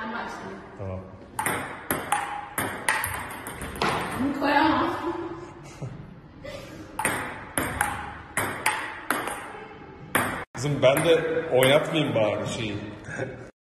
Ben başlayayım. Tamam. Bunu koyamam. Kızım ben de oynatmayayım bari şeyi.